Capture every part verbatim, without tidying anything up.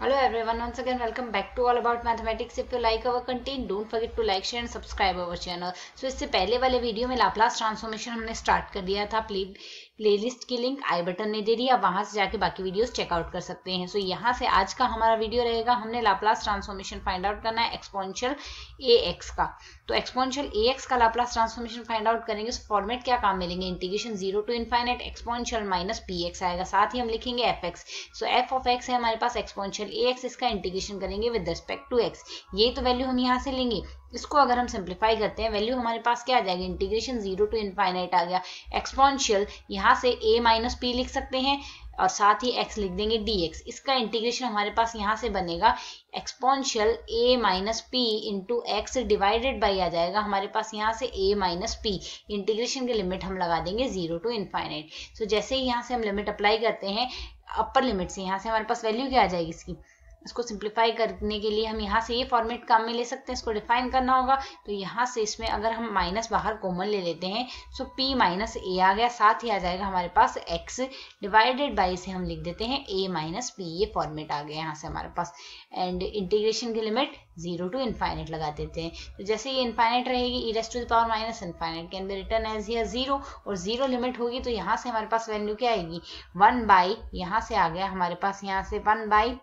Hello everyone, once again welcome back to All About Mathematics. If you like our content, don't forget to like, share and subscribe our channel. So इससे पहले वाले video में Laplace transformation हमने start कर दिया था. Play playlist की link i button में दे दी, आप वहां से जाके बाकी वीडियोस चेकआउट कर सकते हैं. सो so, यहाँ से आज का हमारा वीडियो रहेगा. हमने लाप्लास ट्रांसफॉर्मेशन फाइंड आउट करना है एक्सपोनेंशियल ए एक्स का. तो एक्सपोनेंशियल ए एक्स का लाप्लास ट्रांसफॉर्मेशन फाइंड आउट करेंगे. उस फॉर्मेट क्या काम मिलेंगे, integration zero to infinite exponential minus p x आएगा. साथ ही हम लिखेंगे f x. So f of x है हमारे पास एक्सपोनेंशियल ए एक्स, इसका इंटीग्रेशन करेंगे विद रिस्पेक्ट टू एक्स. ये तो वैल्यू हम यहाँ से लेंगे. इसको अगर हम सिंप्लीफाई करते हैं, वैल्यू हमारे पास क्या आ जाएगी, इंटीग्रेशन जीरो टू इनफाइनाइट आ गया. एक्सपोनेंशियल यहाँ से a माइनस पी लिख सकते हैं और साथ ही x लिख देंगे dx. इसका इंटीग्रेशन हमारे पास यहाँ से बनेगा exponential a minus p into x divided by आ जाएगा हमारे पास यहाँ से a माइनस पी. इंटीग्रेशन की लिमिट हम लगा देंगे जीरो टू इनफाइनाइट. सो जैसे ही यहाँ से हम लिमिट अप्लाई करते हैं अपर लिमिट से, यहाँ से हमारे पास वैल्यू क्या आ जाएगी इसकी. इसको सिंप्लीफाई करने के लिए हम यहाँ से ये फॉर्मेट काम में ले सकते हैं. इसको डिफाइन करना होगा तो यहाँ से इसमें अगर हम माइनस बाहर कॉमन ले लेते हैं सो p माइनस ए आ गया. साथ ही आ जाएगा हमारे पास x डिवाइडेड बाई से हम लिख देते हैं a माइनस पी. ये फॉर्मेट आ गया यहाँ से हमारे पास. एंड इंटीग्रेशन की लिमिट जीरो टू इनफाइनाइट लगा देते हैं. तो जैसे ये इनफाइनाइट रहेगी e raise to the power minus infinite can be written as here zero, और जीरो लिमिट होगी तो यहाँ से हमारे पास वैल्यू क्या आएगी, वन बाई, यहाँ से आ गया हमारे पास यहाँ से one by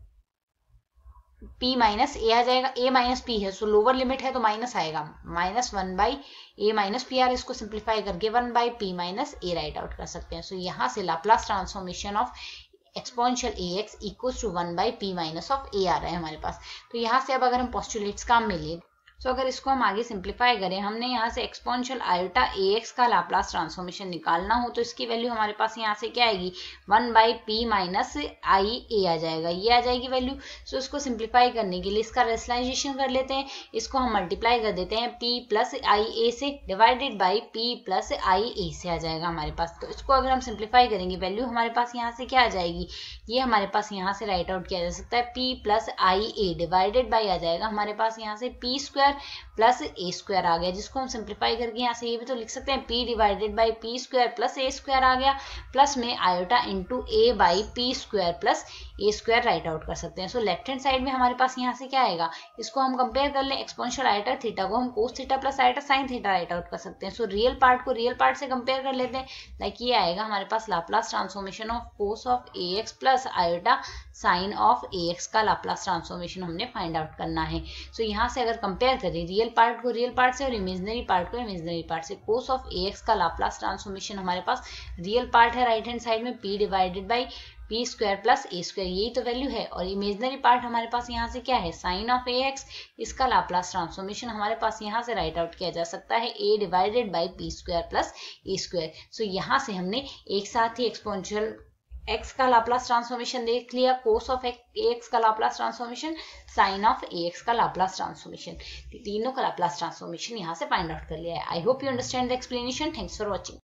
p minus a आ जाएगा. a माइनस पी है सो लोअर लिमिट है तो माइनस आएगा, minus one by a minus p r. इसको सिंप्लीफाई करके one by p minus a write out कर सकते हैं. सो so, यहाँ से Laplace transformation of exponential a x equals to one by p minus of a आ रहा है हमारे पास. तो यहाँ से अब अगर हम पोस्टुलेट्स काम में ले सो so, अगर इसको हम आगे सिंप्लीफाई करें, हमने यहाँ से एक्सपोनेंशियल आयोटा ए एक्स का लाप्लास ट्रांसफॉर्मेशन निकालना हो तो इसकी वैल्यू हमारे पास यहाँ से क्या आएगी, one by p minus i a आ जाएगा. ये आ जाएगी वैल्यू. सो so, इसको सिंप्लीफाई करने के लिए इसका रेशनलाइजेशन कर लेते हैं. इसको हम मल्टीप्लाई कर देते हैं p प्लस आई ए से divided by p plus i a से आ जाएगा हमारे पास. तो इसको अगर हम सिंप्लीफाई करेंगे वैल्यू हमारे पास यहाँ से क्या आ जाएगी, ये हमारे पास यहाँ से राइट आउट किया जा सकता है p plus i a divided by आ जाएगा हमारे पास यहाँ से p square plus a square आ गया, जिसको हम सिंप्लीफाई करके यहाँ से ये भी तो लिख सकते हैं p divided by p square plus a square आ गया, प्लस में iota into a by p square plus a square right out कर सकते हैं. सो लेफ्ट हैंड साइड में हमारे पास यहाँ से क्या आएगा, इसको हम कंपेयर कर लें. एक्सपोनेंशियल आयोटा थीटा को हम cos theta plus iota sine theta right out कर सकते हैं. सो रियल पार्ट को रियल पार्ट से कंपेयर कर लेते हैं. लाइक ये आएगा हमारे पास Laplace transformation of cos of a x plus iota sine of a x का लाप्लास ट्रांसफॉर्मेशन हमने फाइंड आउट करना है. सो so, यहाँ से अगर कंपेयर करें रियल पार्ट को रियल पार्ट से और इमेजिनरी पार्ट को इमेजिनरी पार्ट से, कोस ऑफ ए एक्स का लाप्लास ट्रांसफॉर्मेशन हमारे पास रियल पार्ट है राइट हैंड साइड में p divided by p square plus a square, यही तो वैल्यू है. और इमेजिनरी पार्ट हमारे पास यहाँ से क्या है, साइन ऑफ ए एक्स. इसका लाप्लास ट्रांसफॉर्मेशन हमारे पास यहाँ से राइट आउट किया जा सकता है a divided by p square plus a square. So यहाँ से हमने एक साथ ही एक्सपोनेंशियल x का लाप्लास ट्रांसफॉर्मेशन देख लिया, कोस ऑफ एक्स का Laplace transformation, sine of x का लाप्लास ट्रांसफॉर्मेशन, तीनों का लाप्लास ट्रांसफॉर्मेशन यहाँ से फाइंड आउट कर लिया है. I hope you understand the explanation. Thanks for watching.